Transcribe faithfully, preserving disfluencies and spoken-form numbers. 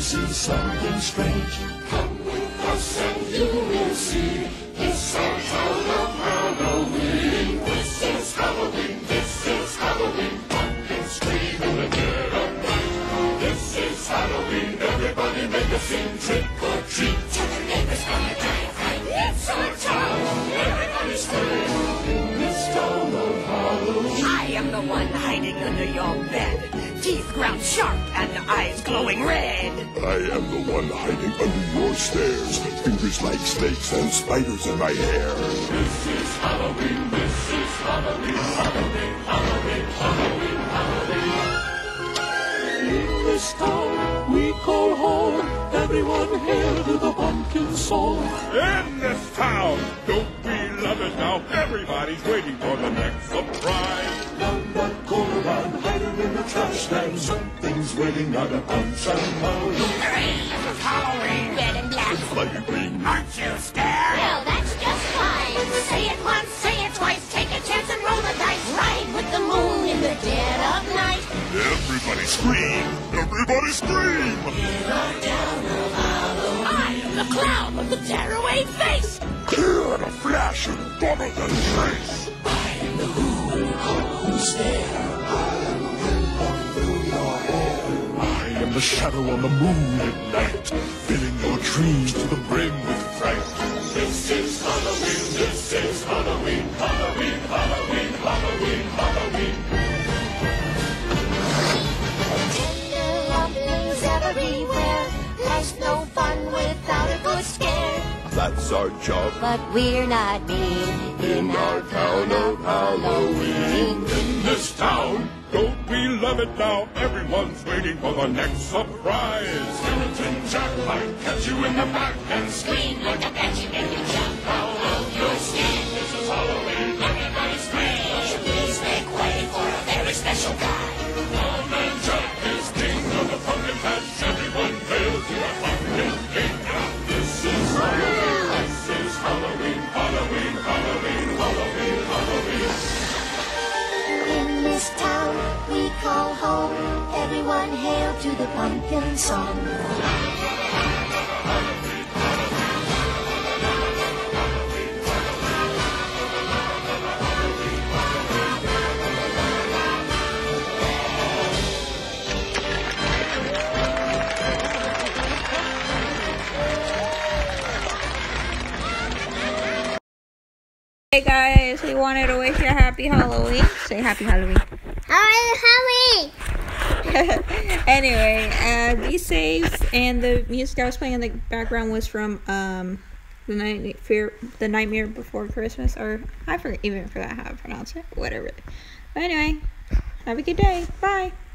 see something strange. Come with us and you will see. It's our town of Halloween. This is Halloween, this is Halloween. Pumpkins scream in the dead of night. This is Halloween, everybody make a scene. Trick or treat, tell the neighbors gonna die of fright. It's our town, everybody scream. In this town of Halloween. I am the one hiding under your bed. Teeth ground sharp and eyes glowing red. I am the one hiding under your stairs. Fingers like snakes and spiders in my hair. This is Halloween, this is Halloween, Halloween, Halloween, Halloween, Halloween. In this town we call home. Everyone hail to the pumpkin song. In this town, don't we love it now? Everybody's waiting for the next surprise. Down that corner and hiding in the trash can. Something's waiting out of punch and Halloween. Hooray! It's Halloween! Red and black. Flying green. Aren't you scared? Well, that's just fine. Say it once, say it twice. Take a chance and roll the dice. Ride with the moon in the dead of night. Everybody scream! Everybody scream! I am the clown with the tearaway face. Clear in a flash and dumber than trace. I am the who who stare. I am the wind blowing through your hair. I am the shadow on the moon at night, filling your dreams to the brim with fright. This is Halloween, this is Halloween, Halloween, Halloween, Halloween, Halloween. Tender rumblings everywhere. Life's no fun without a good scare. That's our job But we're not mean in our town of Halloween. In this town, don't we love it now? Everyone's waiting for the next surprise. Skeleton Jack might catch you in the back and Scream like a banshee, make you jump out of your skin. this is Halloween. Everybody scream. Won't you please make way for a very special guy? Old Man Jack is king of the pumpkin patch. Everyone hail to the pumpkin king. This is Halloween, this is Halloween, Halloween, Halloween, Halloween, Halloween. In this town we call home. Everyone hail to the pumpkin song. Hey guys, we wanted to wish you a happy Halloween. Say happy Halloween. Halloween! Anyway, uh, be safe. And the music I was playing in the background was from um, the night fear, the Nightmare Before Christmas, or I forget even forgot how to pronounce it. Whatever. But anyway, have a good day. Bye.